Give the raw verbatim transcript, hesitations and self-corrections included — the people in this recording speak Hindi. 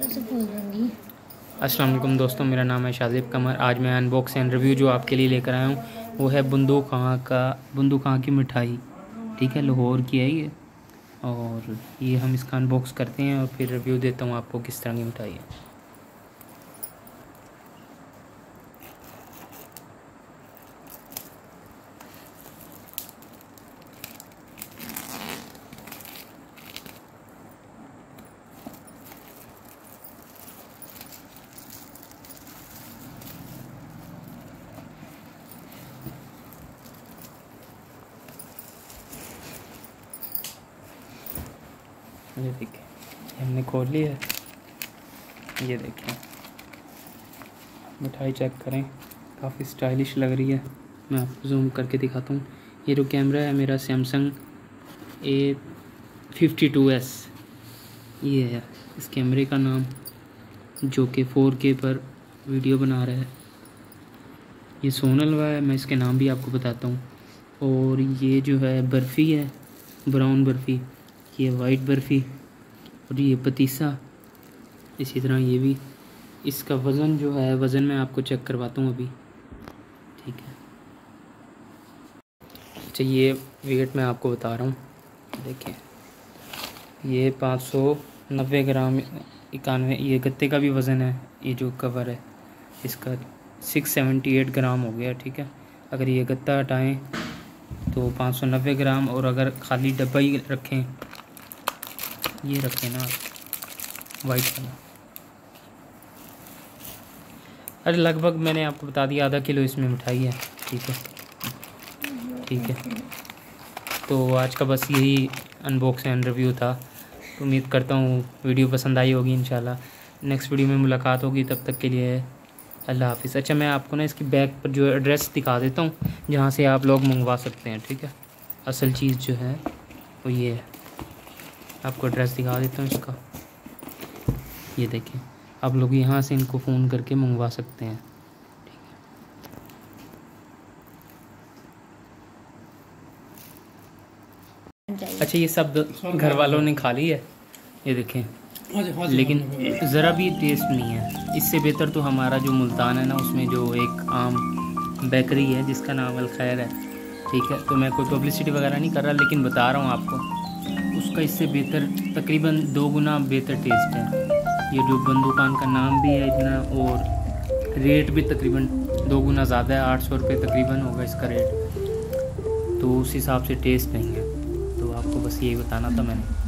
अस्सलाम वालेकुम दोस्तों, मेरा नाम है शाजिब कमर। आज मैं अनबॉक्स एंड रिव्यू जो आपके लिए लेकर आया हूँ वो है बुंदू खां का बुंदू खां की मिठाई। ठीक है, लाहौर की है ये, और ये हम इसका अनबॉक्स करते हैं और फिर रिव्यू देता हूँ आपको किस तरह की मिठाई है। ये देखिए, हमने खोल ली है। ये देखिए, मिठाई चेक करें, काफ़ी स्टाइलिश लग रही है। मैं आपको जूम करके दिखाता हूँ। ये जो कैमरा है मेरा Samsung A fifty two S, ये है इस कैमरे का नाम, जो कि फोर के पर वीडियो बना रहा है। ये सोनल हुआ है, मैं इसके नाम भी आपको बताता हूँ। और ये जो है बर्फ़ी है, ब्राउन बर्फ़ी, ये वाइट बर्फ़ी, और ये पतीसा। इसी तरह ये भी। इसका वज़न जो है, वज़न मैं आपको चेक करवाता हूँ अभी। ठीक है, अच्छा ये वेट मैं आपको बता रहा हूँ। देखिए, ये पाँच सौ नब्बे ग्राम इक्यानवे, ये गत्ते का भी वज़न है। ये जो कवर है इसका सिक्स सेवेंटी एट ग्राम हो गया। ठीक है, अगर ये गत्ता हटाएं तो पाँच सौ नब्बे ग्राम, और अगर खाली डब्बा ही रखें, ये रखें ना वाइट वाला, अरे लगभग मैंने आपको बता दिया आधा किलो इसमें मिठाई है। ठीक है, ठीक है। तो आज का बस यही अनबॉक्स एंड रिव्यू था। तो उम्मीद करता हूँ वीडियो पसंद आई होगी। इंशाल्लाह नेक्स्ट वीडियो में मुलाकात होगी, तब तक के लिए अल्लाह हाफिज़। अच्छा, मैं आपको ना इसकी बैक पर जो एड्रेस दिखा देता हूँ जहाँ से आप लोग मंगवा सकते हैं। ठीक है, असल चीज़ जो है वो ये है, आपको एड्रेस दिखा देता हूँ इसका। ये देखें, आप लोग यहाँ से इनको फ़ोन करके मंगवा सकते हैं। अच्छा, ये सब घर वालों ने खा ली है, ये देखें, लेकिन ज़रा भी टेस्ट नहीं है। इससे बेहतर तो हमारा जो मुल्तान है ना, उसमें जो एक आम बेकरी है जिसका नाम अलखैर है। ठीक है, तो मैं कोई पब्लिसिटी वगैरह नहीं कर रहा, लेकिन बता रहा हूँ आपको, उसका इससे बेहतर तकरीबन दो गुना बेहतर टेस्ट है। ये जो बुंदू खां का नाम भी है इतना, और रेट भी तकरीबन दो गुना ज़्यादा है, आठ सौ रुपये तकरीबन होगा इसका रेट। तो उस हिसाब से टेस्ट नहीं है। तो आपको बस यही बताना था मैंने।